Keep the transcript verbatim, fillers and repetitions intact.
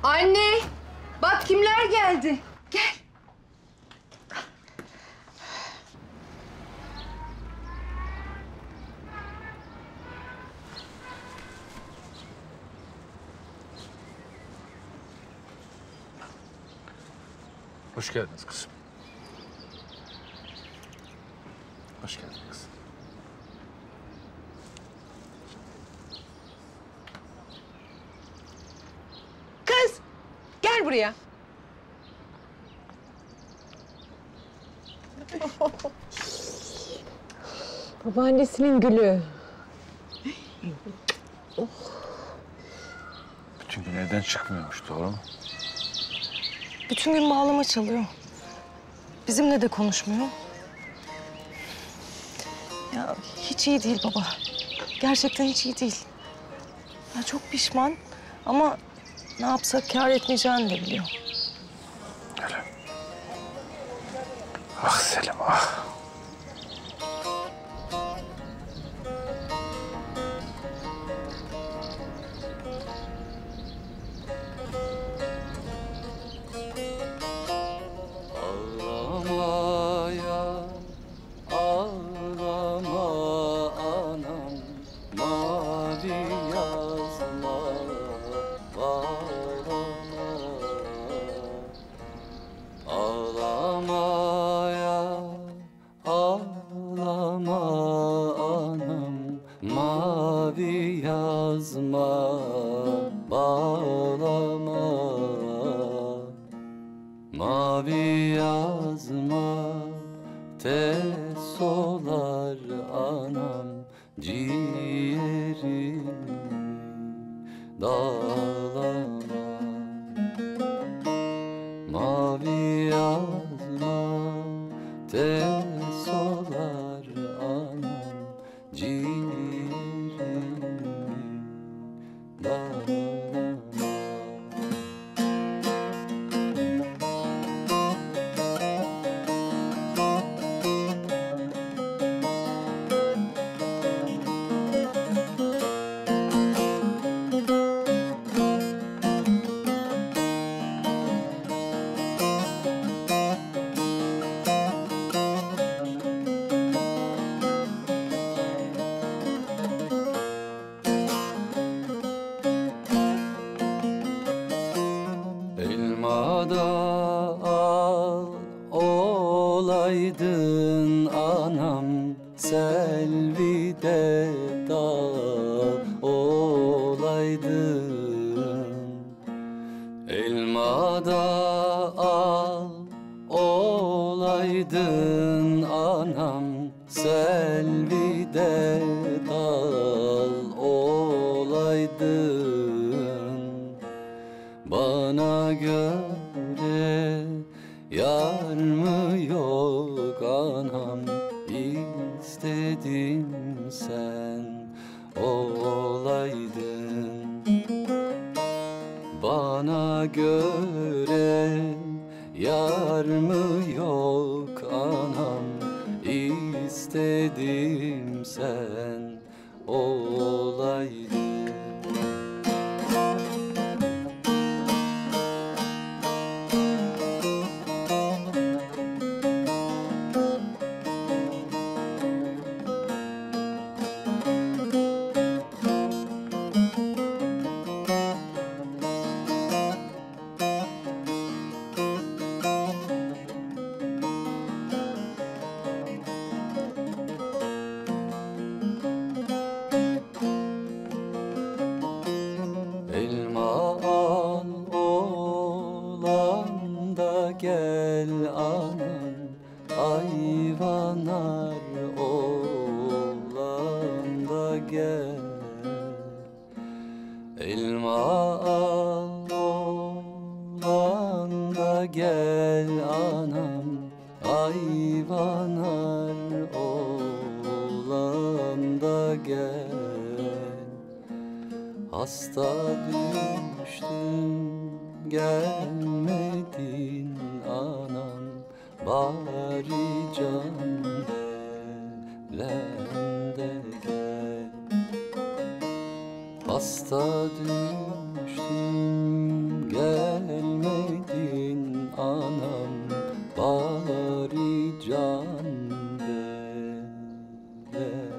Anne, bak kimler geldi. Gel. Hoş geldiniz kızım. Hoş geldin kızım. Kız, gel buraya. Babaannesinin gülü. Bütün gün evden çıkmıyormuş, doğru mu? Bütün gün bağlama çalıyor. Bizimle de konuşmuyor. Ya hiç iyi değil baba. Gerçekten hiç iyi değil. Ya çok pişman ama ne yapsak kâr etmeyeceğini de biliyor. Öyle. Ah Selim, ah. Ağlamaya, ağlama anam, mavi yazma, bağlama. Ağlamaya, ağlama anam, mavi yazma, bağlama. Mavi yazma tez solar anam, ciğerimi dağlama. Mavi yazma tez solar anam, ciğerimi dağlama. Elmada al olaydın anam, selvide dal olaydın. Elmada al olaydın anam, selvide dal olaydın. Bana göre yar mı yok anam, istedim sen olaydın. Bana göre yar mı yok anam, istedim sen olaydın. Elma al oğlan da gel anam, ayvanar oğlan da gel. Elma al oğlan da gel anam, ayvanar oğlan da gel. Hasta düştüm gelmedin anam, bari can veren de gel. Hasta düştüm gel ben